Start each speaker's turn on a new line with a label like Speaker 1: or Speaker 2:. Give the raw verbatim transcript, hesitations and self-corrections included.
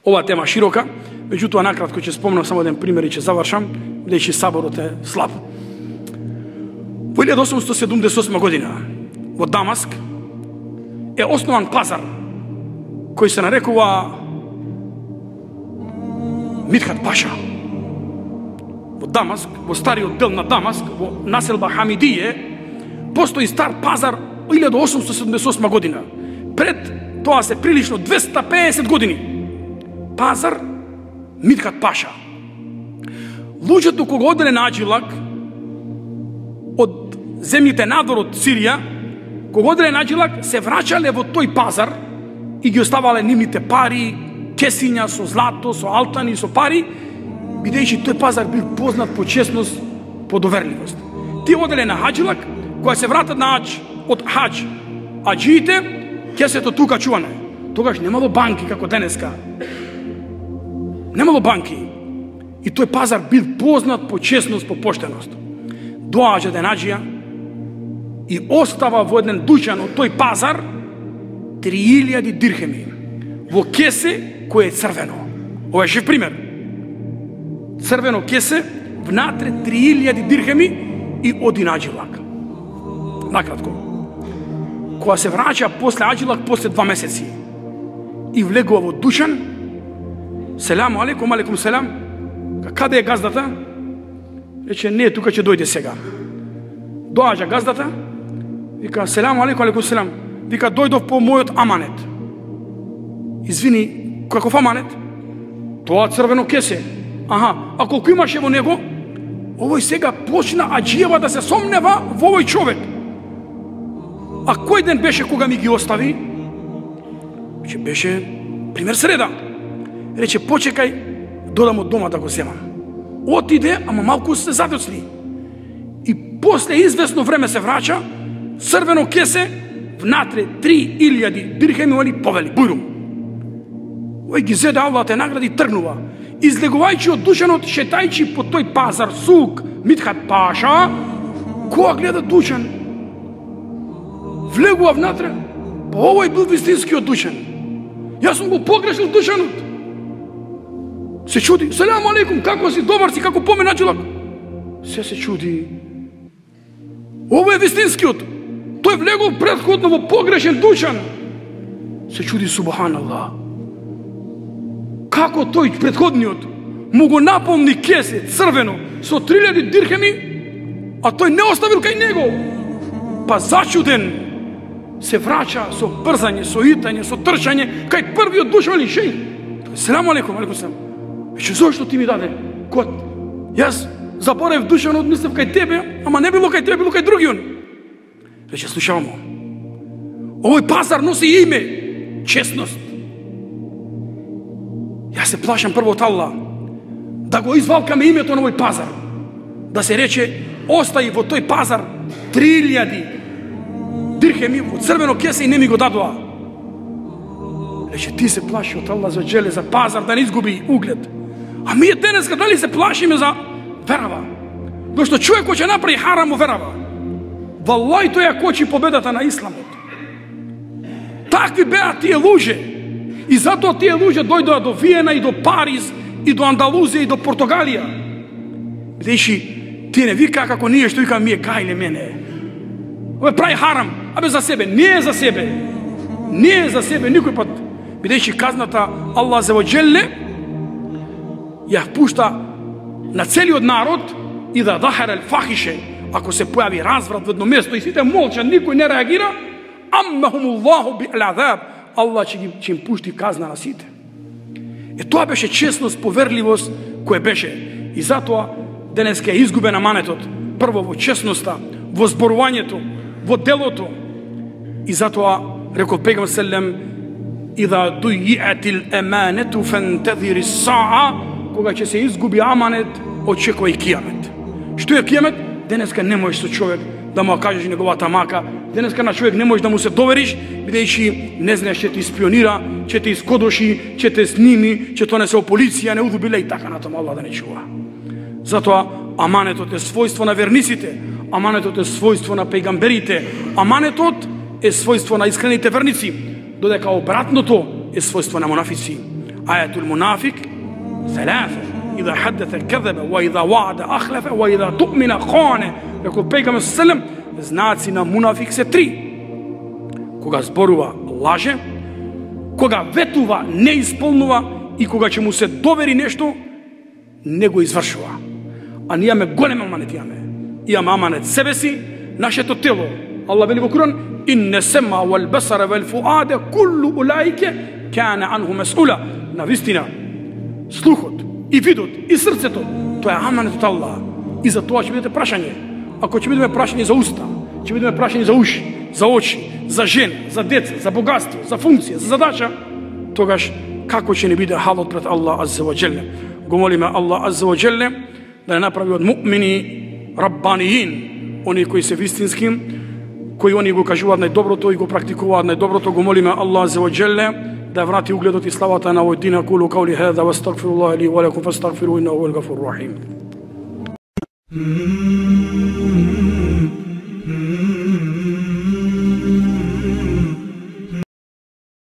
Speaker 1: ова тема широка, меѓутоа накратко ќе спомнам само еден пример и ќе завршам, бидејќи саборот е слаб. Во илјада осумстотини седумдесет и осма година во Дамаск е основан пазар кој се нарекува Мидхат Паша. Во Дамаск, во стариот дел на Дамаск, во населба Хамидије, постои стар пазар во илјада осумстотини седумдесет и осма година. Пред тоа се прилично двеста пеесет години. Пазар Мидхат Паша. Луѓето кога оделе на Аджилак од земјите надвор од Сирија, кога оделе на Аджилак, се враќале во тој пазар и ги оставале нивните пари, кесиња со злато, со алтани, со пари, бидејќи тој пазар бил познат по честност, по доверливост. Ти оделе на Аджилак, кога се вратат на Адж, од Адж, аджиите, кесето тука чуване. Тогаш немало банки како денеска. Немало банки. И тој пазар бил познат по честност, по поштеност. Доаѓа ден аджија и остава во еден дуќан од тој пазар три илјади дирхеми во кесе кој е црвено. Ова е жив пример. Црвено кесе, внатре три илјади дирхеми и оди на Аджилак. Накратко. Кога се враќа после Аджилак, после два месеци и влегува во дуќан, селаму алейкум, алейкум селам, каде е газдата? Рече, не, тука ќе дојде сега. Доаѓа газдата, вика, селаму алейкум, алейкум селам, вика, дојдов по мојот аманет. Извини, каков аманет? Тоа црвено кесе. Аха, а колку имаше во него? Овој сега почна аджијава да се сомнева во овој човек. А кој ден беше кога ми ги остави? Че беше пример среда. Рече, почекај, додам од дома да го земам. Отиде, ама малку се задоцни. И после известно време се враќа, црвено кесе, внатре три илјади дирхеми, они повели, бујрум. Ој ги зеде, Аллах те награди, тргнува. Излегувајќи од душанот, шетајќи по тој пазар, сук, Мидхат Паша, која гледа душан? Влегува внатре, па овој бил вистинскиот душан. Јас сум го погрешил душанот. Се чуди, селаму алейкум, како си, добар си, како помена Аджилак? Се се чуди. Ово е вистинскиот. Тој влегол претходно во погрешен душан. Се чуди, субханаллах. Како тој претходниот му го наполни кесе црвено со три илјади дирхеми, а тој не оставил кај него. Па зачуден се враќа со брзање, со итање, со трчање кај првиот душан или шеј. Селаму алейкум, алейкум селам. Веќе зошто ти ми даде код? Јас заборев душанот, мислев кај тебе, ама не било кај тебе, било кај другиот. Веќе слушамо. Овој пазар носи име, честност. Јас се плашам прво од Аллах да го извалкаме името на овој пазар. Да се рече, остаи во тој пазар три илјади дирхеми во црвено кесе и не ми го дадоа. Рече, ти се плаши од Аллах за джеле, за пазар, да не изгуби углед. А ние денеска дали се плашиме за верава? Зашто човек кој ќе направи харам во верава, валлај тој ја кочи победата на исламот. Такви беа тие луѓе. И затоа тие луѓе дојдоа до Виена и до Париз и до Андалузија и до Португалија. Бидејќи тие не вика како ние што викаме ние гајле мене. Овој прави харам, абе за себе, не е за себе. Не е за себе никој пат. Бидејќи казната Аллах за ваџелле ја пушта на целиот народ и да захара фахише, ако се појави разврат во едно место и сите молчат, никој не реагира, аммахумуллаху би'л-азаб, Аллах ќе ги ќе им пушти казна на сите. Е тоа беше честност, поверливост која беше. И затоа денеска е изгубен аманетот. Прво во честноста, во зборувањето, во делото. И затоа рекол пегам селем, идha дујиатил еманету фентезири саа, кога ќе се изгуби аманет, очекувај кијамет. Што е кијамет? Денеска не можеш со човек да му кажеш неговата мака, денеска на човек не можеш да му се довериш, бидејќи не знаеш ќе ти спионира, ќе те искодоши, ќе те сними, ќе тоа не се полиција, не удубиле и така натаму, Аллах да не чува. Затоа аманетот е својство на верниците, аманетот е својство на пејгамберите, аманетот е својство на искрените верници, додека обратното е својство на монафици. Ajetul munafik, thalatha, idha haddethe këdhebe, wa idha wa'ada akhlefe, wa idha tu'mina khane. Rekao pejgamberi sallam, znaci na munafik se tri. Koga zborува laže, koga ветува не исполнува и кога ќе му се довери нешто, не го извршува. А ние имаме голем аманет, имаме. Имаме аманет себе си, нашето тело. Allah veli во Kur'an, inne sema wal basara wal fuada kullu ulaike kana anhu mas'ula. Na vistина, слухот и видот и срцето, тоа е аманет од Аллах. И за тоа ќе бидете прашање. Ако ќе бидеме прашање за уста, ќе бидеме прашање за уши, за очи, за жена, за деца, за богатство, за функција, за задача, тогаш како ќе не биде халот пред Аллах азза ва джелле. Го молиме Аллах азза ва джелле да не направи од муъмини раббаниин, они кои се вистински, кои они го кажуваат најдоброто и го практикуваат најдоброто. Го молиме Аллах азза ва джелле да врати угледот и славата на овој дин. Акулу каули хаза ва астагфируллаха ли ва лакум фастагфиру иннаху хувал гафурur рахим.